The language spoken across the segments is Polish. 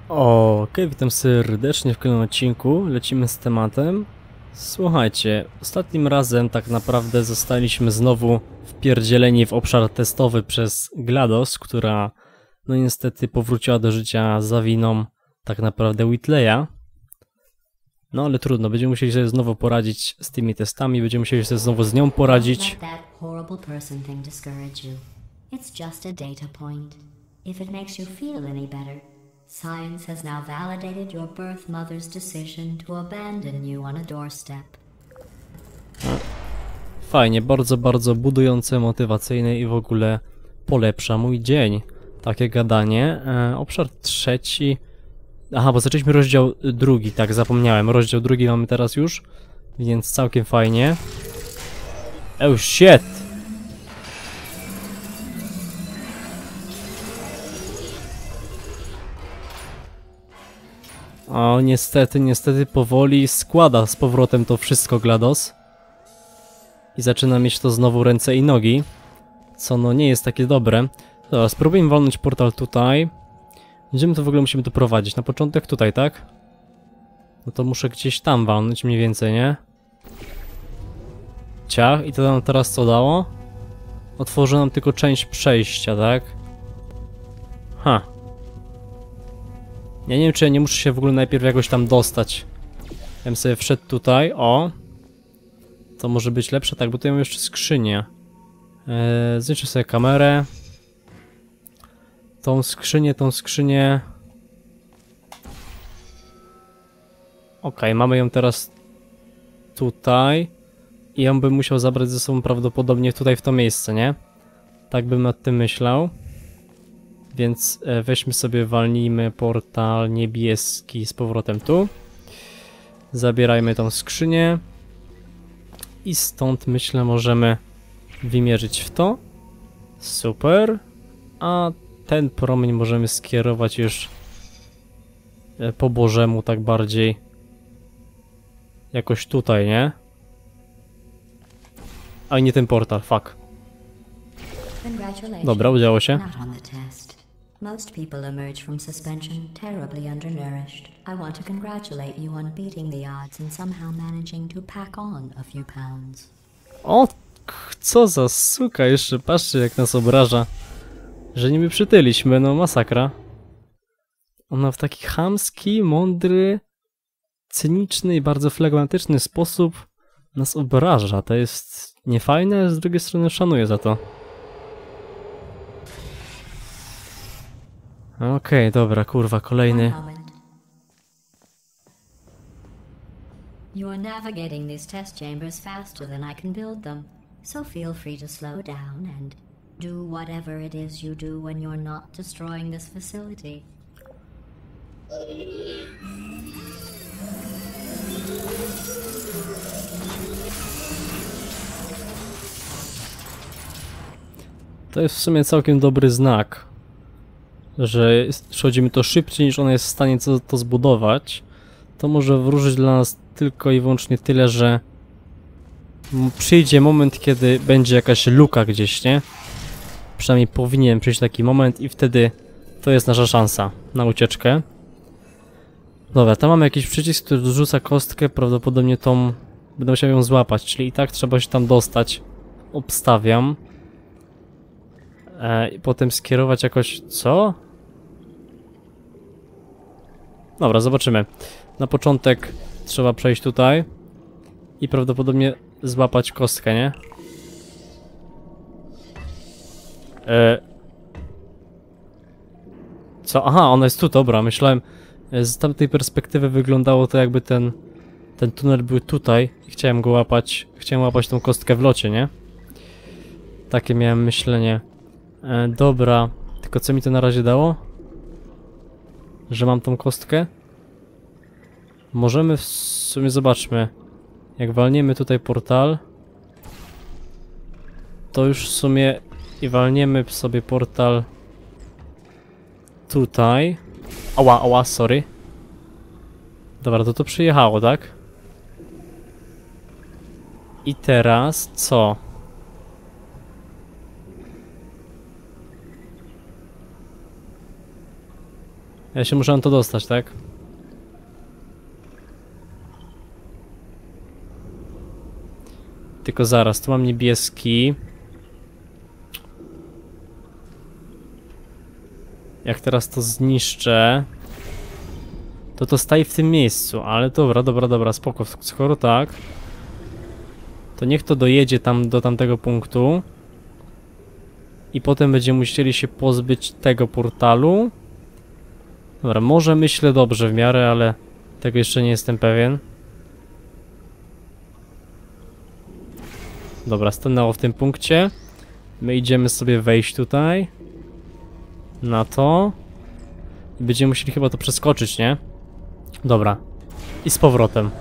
Okej, witam serdecznie w kolejnym odcinku. Lecimy z tematem. Słuchajcie, ostatnim razem tak naprawdę zostaliśmy znowu wpierdzieleni w obszar testowy przez GLaDOS, która no niestety powróciła do życia za winą tak naprawdę Whitleya. No ale trudno, będziemy musieli sobie znowu poradzić z tymi testami, będziemy musieli sobie znowu z nią poradzić. Science has now validated your birth mother's decision to abandon you on a doorstep. Fajnie, bardzo budujące, motywacyjne i w ogóle polepsza mój dzień. Takie gadanie. Obszar trzeci. Aha, bo zaczęliśmy rozdział drugi, tak, zapomniałem. Rozdział drugi mamy teraz już, więc całkiem fajnie. Oh shit! O, niestety powoli składa z powrotem to wszystko GLaDOS. I zaczyna mieć to znowu ręce i nogi. Co no nie jest takie dobre. Dobra, spróbujmy walnąć portal tutaj. Gdzie my to w ogóle musimy doprowadzić? Na początek tutaj, tak? No to muszę gdzieś tam walnąć mniej więcej, nie? Ciach, i to nam teraz co dało? Otworzy nam tylko część przejścia, tak? Ha. Ja nie wiem, czy ja nie muszę się w ogóle najpierw jakoś tam dostać. Ja bym sobie wszedł tutaj, o. To może być lepsze, tak, bo tutaj mam jeszcze skrzynię. Zniszczę sobie kamerę. Tą skrzynię. Okej, mamy ją teraz tutaj. I ją bym musiał zabrać ze sobą prawdopodobnie tutaj w to miejsce, nie? Tak bym nad tym myślał. Więc weźmy sobie, walnijmy portal niebieski z powrotem tu. Zabierajmy tą skrzynię. I stąd myślę możemy wymierzyć w to. Super. A ten promień możemy skierować już po Bożemu, tak bardziej. Jakoś tutaj, nie? A nie ten portal, fuck. Dobra, udało się. Most people emerge from suspension terribly undernourished. I want to congratulate you on beating the odds and somehow managing to pack on a few pounds. O, co za suka, jeszcze patrzcie jak nas obraża. Że niby przytyliśmy, no masakra. Ona w taki chamski, mądry, cyniczny i bardzo flegmatyczny sposób nas obraża. To jest niefajne, ale z drugiej strony szanuję za to. Okej, dobra, kurwa, kolejny. You are navigating these test chambers faster than I can build them, so feel free to slow down and do whatever it is you do when you're not destroying this facility. To jest w sumie całkiem dobry znak, że chodzi mi to szybciej niż ona jest w stanie to zbudować. To może wróżyć dla nas tylko i wyłącznie tyle, że przyjdzie moment, kiedy będzie jakaś luka gdzieś, nie? Przynajmniej powinien przyjść taki moment i wtedy to jest nasza szansa na ucieczkę. Dobra, tam mamy jakiś przycisk, który dorzuca kostkę, prawdopodobnie tą będę musiał ją złapać, czyli i tak trzeba się tam dostać. Obstawiam. I potem skierować jakoś... Co? Dobra, zobaczymy. Na początek trzeba przejść tutaj i prawdopodobnie złapać kostkę, nie? Co? Aha, ona jest tu, dobra, myślałem... Z tamtej perspektywy wyglądało to jakby ten tunel był tutaj i chciałem go łapać... Chciałem łapać tą kostkę w locie, nie? Takie miałem myślenie. Dobra, tylko co mi to na razie dało? Że mam tą kostkę? Możemy w sumie, zobaczmy. Jak walniemy tutaj portal, to już w sumie i walniemy sobie portal tutaj. Ała, sorry. Dobra, to przyjechało, tak? I teraz co? Ja się muszę na to dostać, tak? Tylko zaraz, tu mam niebieski. Jak teraz to zniszczę, to staje w tym miejscu, ale dobra, spoko, skoro tak, to niech to dojedzie tam do tamtego punktu i potem będziemy musieli się pozbyć tego portalu. Dobra, może myślę dobrze w miarę, ale tego jeszcze nie jestem pewien. Dobra, stanęło w tym punkcie. My idziemy sobie wejść tutaj na to i będziemy musieli chyba to przeskoczyć, nie? Dobra. I z powrotem.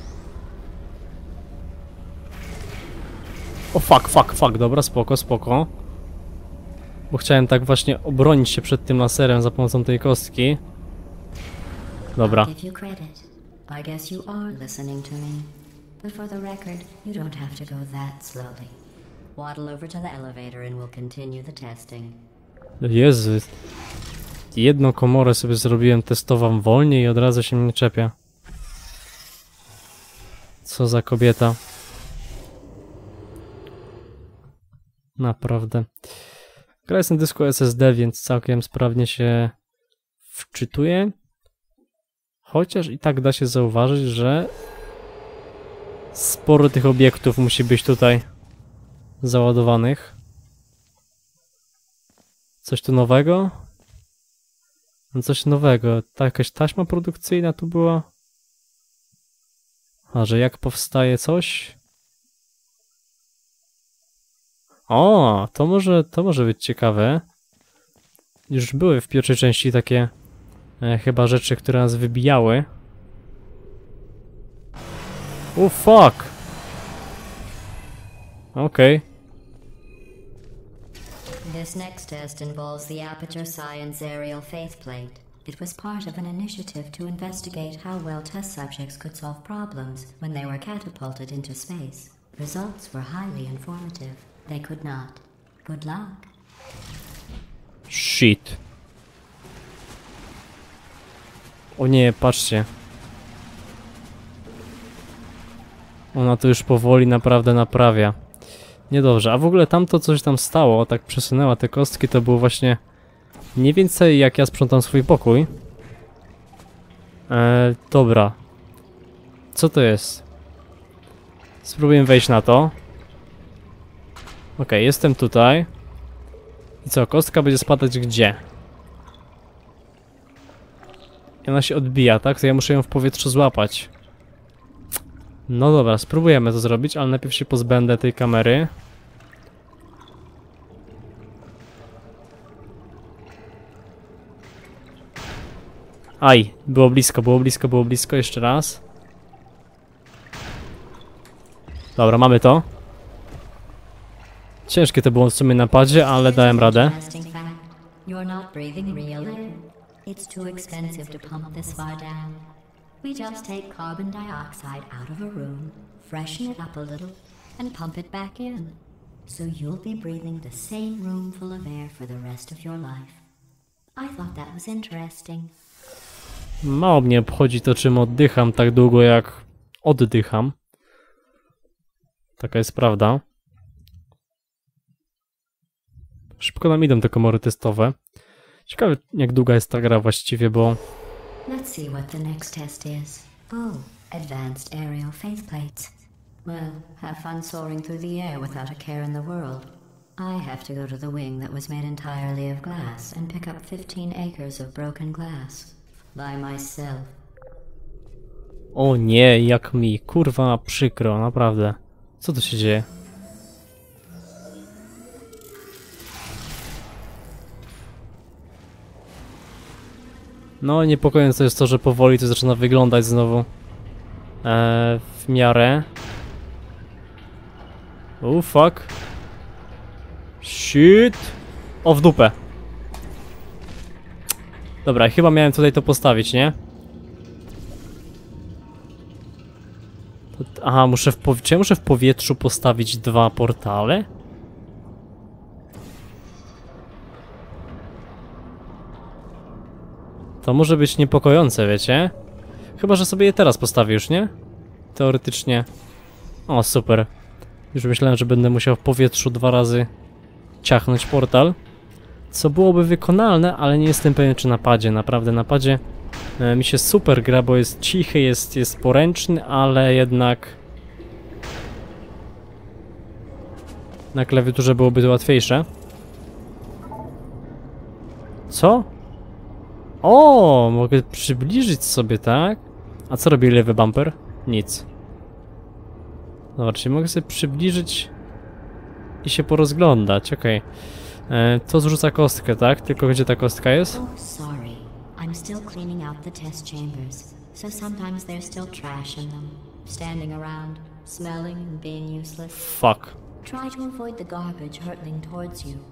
O fuck, dobra, spoko. Bo chciałem tak właśnie obronić się przed tym laserem za pomocą tej kostki. Dobra. Give you credit. I guess you are listening to me. But for the record, you don't have to go that slowly. Waddle over to the elevator and we'll continue the testing. Jezu. Jedną komorę sobie zrobiłem, testowam wolniej i od razu się mnie czepia. Co za kobieta. Naprawdę. Gra jest na dysku SSD, więc całkiem sprawnie się wczytuje. Chociaż i tak da się zauważyć, że sporo tych obiektów musi być tutaj załadowanych. Coś tu nowego? No coś nowego. Ta jakaś taśma produkcyjna tu była? A, że jak powstaje coś? O, to może być ciekawe. Już były w pierwszej części takie chyba rzeczy, które nas wybijały. Fuck! Okej. This next test involves the Aperture Science Aerial Faceplate. It was part of an initiative to investigate how well test subjects could solve problems when they were catapulted into space. Results were highly informative. They could not. Good luck. Shit. O nie, patrzcie. Ona to już powoli naprawdę naprawia. Niedobrze, a w ogóle tamto coś tam stało, tak przesunęła te kostki, to było właśnie mniej więcej jak ja sprzątam swój pokój. Dobra. Co to jest? Spróbuję wejść na to. Okej, jestem tutaj. I co, kostka będzie spadać gdzie? I ona się odbija, tak? To ja muszę ją w powietrzu złapać. No dobra, spróbujemy to zrobić, ale najpierw się pozbędę tej kamery. Aj, było blisko, jeszcze raz. Dobra, mamy to. Ciężkie to było w sumie na padzie, ale dałem radę. You're not breathing real air. It's too expensive to pump this far down. We just take carbon dioxide out of a room, freshen it up a little, and pump it back in. So you'll be breathing the same room full of air for the rest of your life. I thought that was interesting. Mało mnie obchodzi to, czym oddycham tak długo, jak oddycham. Taka jest prawda. Szybko nam idą te komory testowe. Ciekawe, jak długa jest ta gra właściwie, bo... Let's see what the next test is. Oh, advanced aerial faceplates. Well, have fun soaring through the air without a care in the world. I have to go to the wing that was made entirely of glass and pick up 15 acres of broken glass. By myself. O nie, jak mi, kurwa, przykro, naprawdę. Co tu się dzieje? No, niepokojące jest to, że powoli to zaczyna wyglądać znowu w miarę. Fuck. Shit. O, w dupę. Dobra, chyba miałem tutaj to postawić, nie? Aha, czy ja muszę w powietrzu postawić 2 portale? To może być niepokojące, wiecie? Chyba, że sobie je teraz postawię już, nie? Teoretycznie. O, super. Już myślałem, że będę musiał w powietrzu 2 razy ciachnąć portal. Co byłoby wykonalne, ale nie jestem pewien, czy na padzie. Naprawdę na padzie mi się super gra, bo jest cichy, jest poręczny, ale jednak na klawiaturze byłoby to łatwiejsze. Co? O, mogę przybliżyć sobie, tak? A co robi lewy bumper? Nic. Dobra, czyli mogę sobie przybliżyć i się porozglądać, okej. To zrzuca kostkę, tak? Tylko gdzie ta kostka jest? Oh, sorry. I'm still cleaning out the test chambers, so sometimes there's still trash in them, standing around, smelling and being useless. Fuck. Try to avoid the garbage hurtling towards you.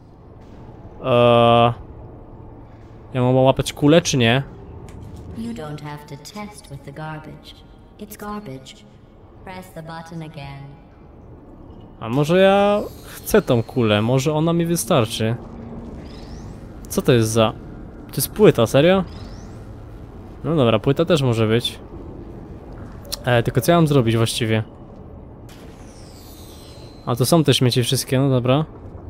Ja mam łapać kulę, czy nie? You don't have to test with the garbage. It's garbage. Press the button again. A może ja chcę tą kulę, może ona mi wystarczy. Co to jest za... To jest płyta, serio? No dobra, płyta też może być. Tylko co ja mam zrobić właściwie? A to są te śmieci wszystkie, no dobra.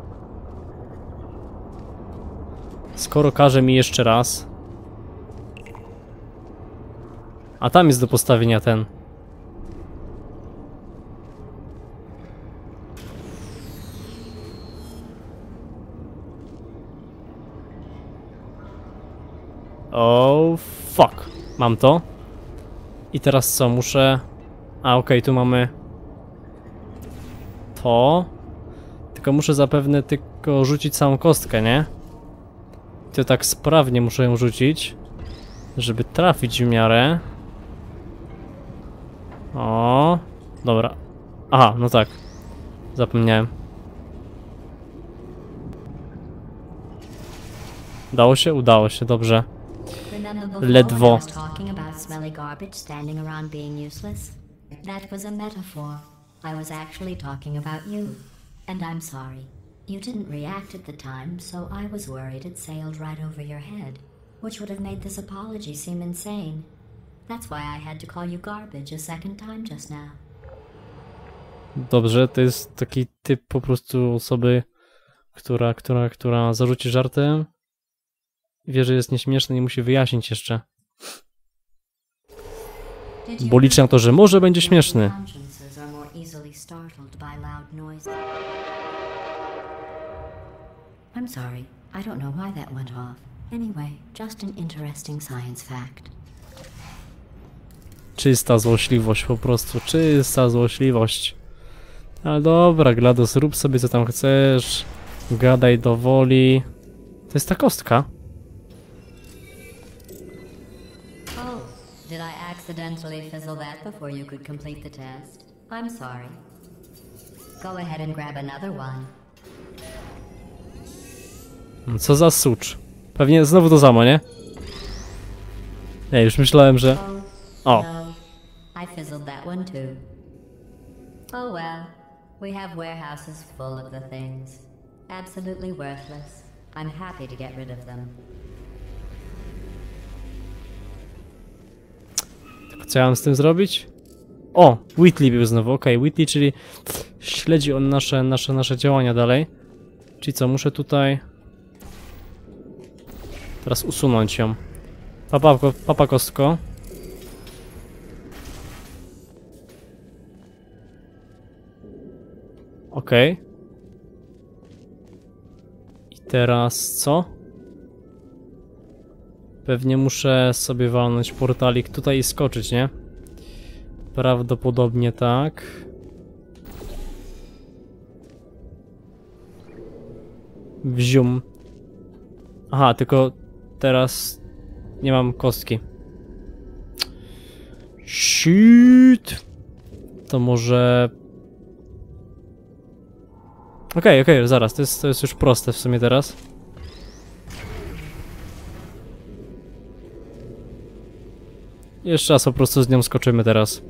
Skoro każe mi jeszcze raz. A tam jest do postawienia ten. Oh, fuck. Mam to. I teraz co? Muszę... A, okej, tu mamy... To... Tylko muszę zapewne tylko rzucić całą kostkę, nie? To tak sprawnie muszę ją rzucić, żeby trafić w miarę. O, dobra. Aha, no tak. Zapomniałem. Udało się? Udało się, dobrze. Ledwo. That was a metaphor. I was actually talking about you. And I'm sorry. You didn't react at the time, so I was worried it sailed right over your head, which would have made this apology seem insane. That's why I had to call you garbage a second time just now. Dobrze, to jest taki typ po prostu osoby, która zarzuci żartem, wie, że jest nieśmieszny i musi wyjaśnić jeszcze. Bo liczę na to, że może będzie śmieszny. I'm sorry. I don't know why that went off. Anyway, just an interesting science fact. Czysta złośliwość, po prostu. Czysta złośliwość. Ale dobra, GLaDOS, rób sobie co tam chcesz. Gadaj do woli. To jest ta kostka. Oh, did I accidentally fizzle that before you could complete the test? I'm sorry. Go ahead and grab another one. Co za sucz. Pewnie znowu to samo, nie? Nie, już myślałem, że... O. No, I fizzled that one too. Oh well, we have warehouses full of the things. Absolutely worthless. I'm happy to get rid of them. Tylko co ja mam z tym zrobić? O! Whitley był znowu, okej, Whitley, czyli śledzi on nasze działania dalej. Czyli co, muszę tutaj... Teraz usunąć ją. Papa kostko. Okej. I teraz co? Pewnie muszę sobie walnąć portalik tutaj i skoczyć, nie? Prawdopodobnie tak. Wzium. Aha, tylko teraz nie mam kostki. Shit. To może... Okej, zaraz, to jest już proste w sumie teraz. Jeszcze raz po prostu z nią skoczymy teraz.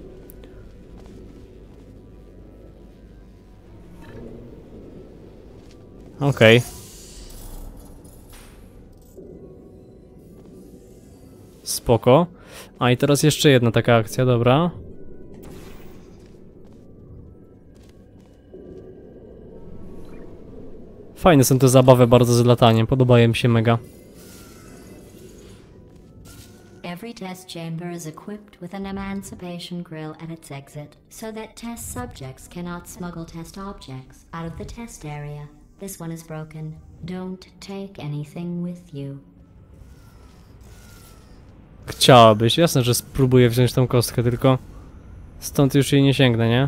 Okej. spoko. A i teraz jeszcze jedna taka akcja, dobra. Fajne są te zabawy bardzo z lataniem, podobają mi się mega. Every test chamber is equipped with an emancipation grill at its exit, so that test subjects cannot smuggle test objects out of the test area. This one is broken. Don't take anything with you. Chciałabyś, jasne, że spróbuję wziąć tą kostkę, tylko stąd już jej nie sięgnę, nie?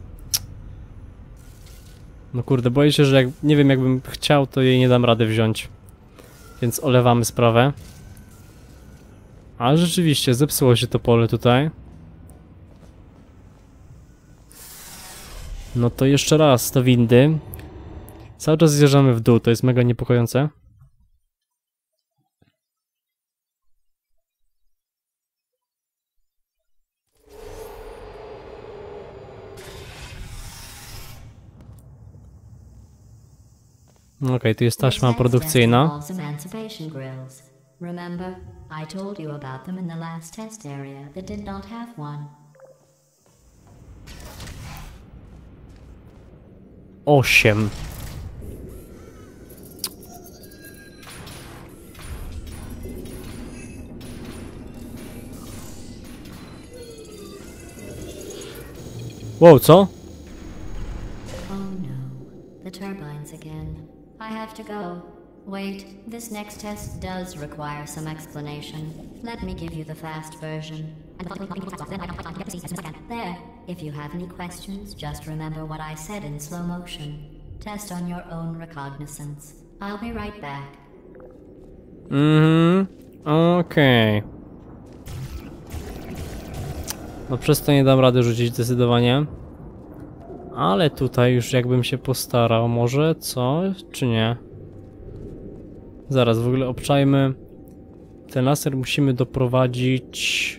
No kurde, boję się, że jak nie wiem, jakbym chciał, to jej nie dam rady wziąć. Więc olewamy sprawę. Ale rzeczywiście, zepsuło się to pole tutaj. No to jeszcze raz, to windy. Cały czas zjeżdżamy w dół, to jest mega niepokojące. Okej, tu jest taśma produkcyjna. Remember, I told you about them in the last test area that did not have one. 8. Wow, co? Oh no, the turbines again. I have to go. Wait, this next test does require some explanation. Let me give you the fast version. There, if you have any questions, just remember what I said in slow motion. Test on your own recognizance. I'll be right back. Okej. No przez to nie dam rady rzucić zdecydowanie. Ale tutaj już jakbym się postarał. Może coś, czy nie? Zaraz, w ogóle obczajmy. Ten laser musimy doprowadzić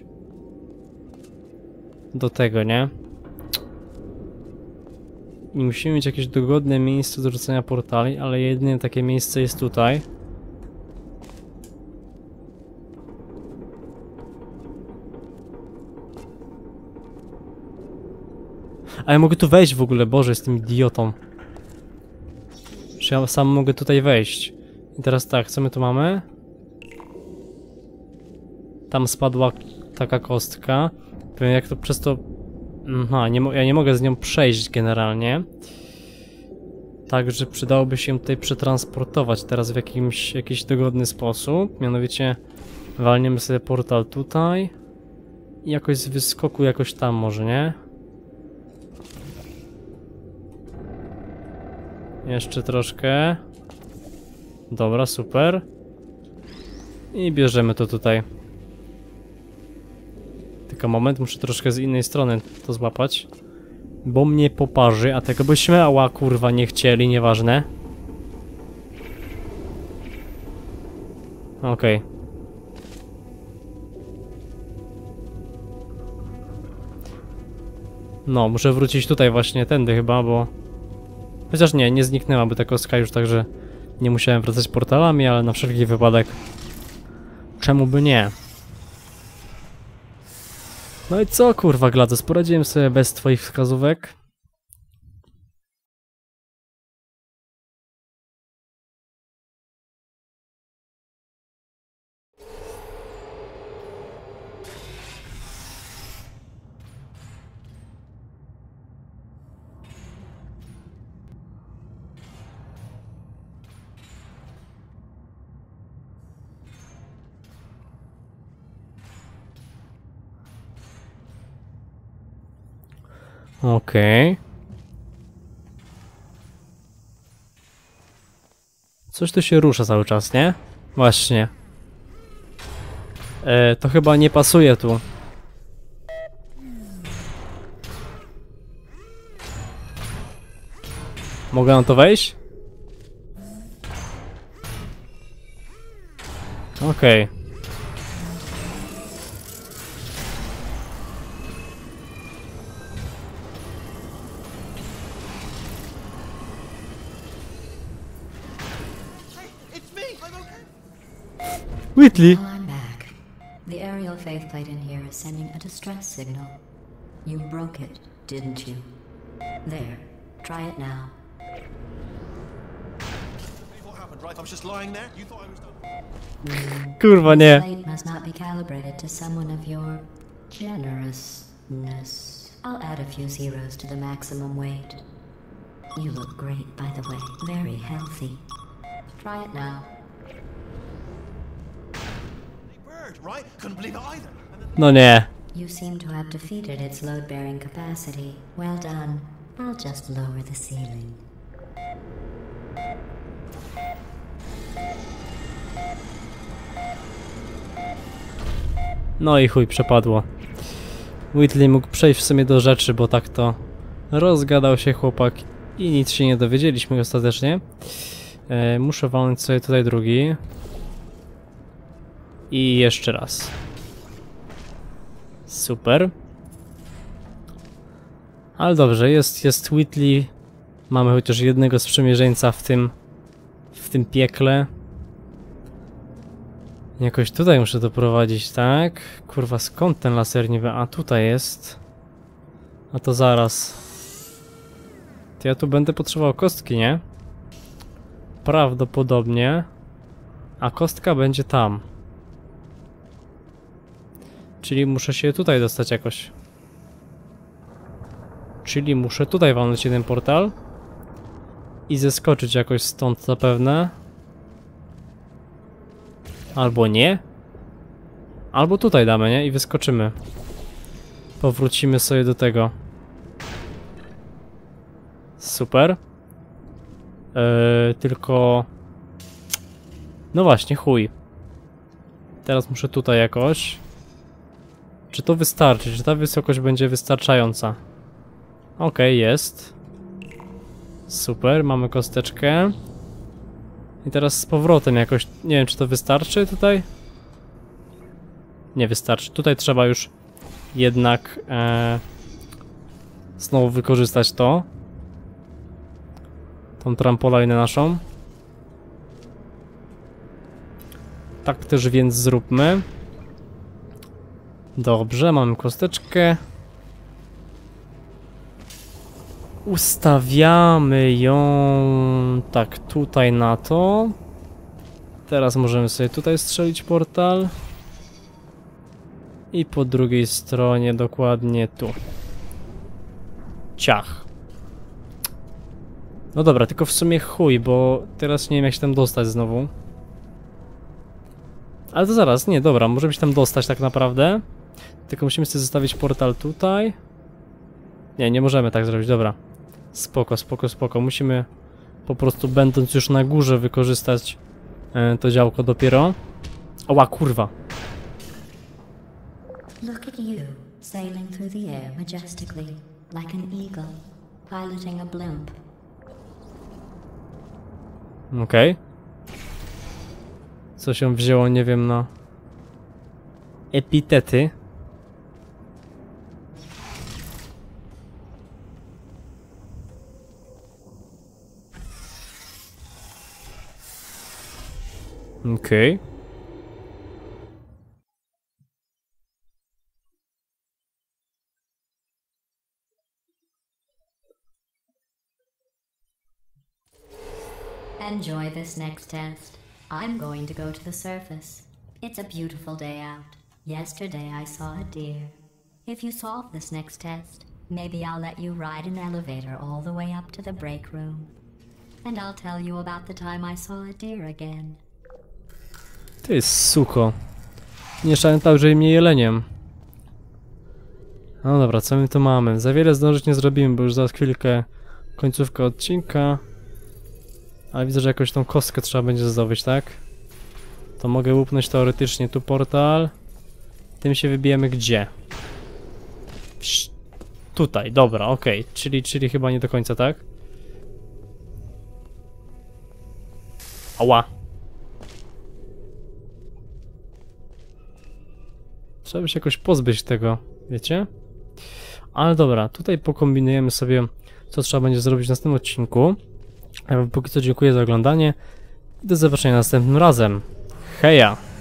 do tego, nie? I musimy mieć jakieś dogodne miejsce do rzucenia portali, ale jedyne takie miejsce jest tutaj. A ja mogę tu wejść w ogóle, Boże, jestem idiotą. Że ja sam mogę tutaj wejść. I teraz tak, co my tu mamy? Tam spadła taka kostka. Powiem, jak to przez to... Aha, ja nie mogę z nią przejść generalnie. Także przydałoby się ją tutaj przetransportować teraz w jakiś dogodny sposób. Mianowicie walniemy sobie portal tutaj. I jakoś z wyskoku jakoś tam może, nie? Jeszcze troszkę. Dobra, super. I bierzemy to tutaj. Tylko moment, muszę troszkę z innej strony to złapać. Bo mnie poparzy, a tego byśmy, ała kurwa, nie chcieli, nieważne. Okej. No, muszę wrócić tutaj właśnie, tędy chyba, bo... Chociaż nie zniknęłaby ta kostka już, także nie musiałem wracać portalami, ale na wszelki wypadek. Czemu by nie? No i co kurwa, GLaDOS, poradziłem sobie bez twoich wskazówek. Okej. Coś tu się rusza cały czas, nie? Właśnie. To chyba nie pasuje tu. Mogę na to wejść? Okej. Whitley! I'm back. The aerial faceplate in here is sending a distress signal. You broke it, didn't you? There. Try it now. What happened, right? I was just lying there. You thought I was done. Kurwa, This nie. plate must not be calibrated to someone of your generousness. I'll add a few zeros to the maximum weight. You look great, by the way. Very healthy. Try it now. Hey, bird, right? Couldn't believe it either. And then No nie. You seem to have defeated its load-bearing capacity. Well done. I'll just lower the ceiling. No i chuj, przepadło. Whitley mógł przejść w sumie do rzeczy, bo tak to rozgadał się chłopak i nic się nie dowiedzieliśmy ostatecznie. Muszę walnąć sobie tutaj drugi. I jeszcze raz. Super. Ale dobrze, jest Whitley. Mamy chociaż jednego sprzymierzeńca w tym piekle. Jakoś tutaj muszę doprowadzić, tak? Kurwa, skąd ten laser niby? A tutaj jest. A to zaraz. To ja tu będę potrzebował kostki, nie? Prawdopodobnie. A kostka będzie tam. Czyli muszę się tutaj dostać jakoś. Czyli muszę tutaj walnąć jeden portal. I zeskoczyć jakoś stąd zapewne. Albo nie. Albo tutaj damy, nie? I wyskoczymy. Powrócimy sobie do tego. Super. Tylko... No właśnie, chuj. Teraz muszę tutaj jakoś. Czy to wystarczy? Czy ta wysokość będzie wystarczająca? Okej, jest. Super, mamy kosteczkę. I teraz z powrotem jakoś... Nie wiem, czy to wystarczy tutaj? Nie wystarczy. Tutaj trzeba już jednak znowu wykorzystać to. Tą trampolinę naszą. Tak też więc zróbmy. Dobrze, mamy kosteczkę. Ustawiamy ją tak tutaj na to. Teraz możemy sobie tutaj strzelić portal. I po drugiej stronie dokładnie tu. Ciach. No dobra, tylko w sumie chuj, bo teraz nie wiem jak się tam dostać znowu. Ale to zaraz, nie, dobra, możemy się tam dostać tak naprawdę. Tylko musimy sobie zostawić portal tutaj. Nie, nie możemy tak zrobić, dobra. Spoko, spoko, spoko. Musimy po prostu będąc już na górze wykorzystać to działko dopiero. Oła, kurwa. Look at you, sailing through the air majestically, like an eagle, piloting a blimp. Okej. Co się wzięło, nie wiem, na epitety. Okej. Enjoy this next test. I'm going to go to the surface. It's a beautiful day out. Yesterday I saw a deer. If you solve this next test, maybe I'll let you ride an elevator all the way up to the break room. And I'll tell you about the time I saw a deer again. Ty suko. Nie szalętał, że mnie jeleniem. No dobra, co my tu mamy? Za wiele zdążyć nie zrobimy, bo już za chwilkę końcówka odcinka. Ale widzę, że jakoś tą kostkę trzeba będzie zdobyć, tak? To mogę łupnąć teoretycznie tu portal. Tym się wybijemy gdzie? Tutaj, dobra, okej. Czyli chyba nie do końca, tak? Ała. Trzeba by się jakoś pozbyć tego, wiecie? Ale dobra, tutaj pokombinujemy sobie, co trzeba będzie zrobić w następnym odcinku. A póki co dziękuję za oglądanie i do zobaczenia następnym razem. Heja!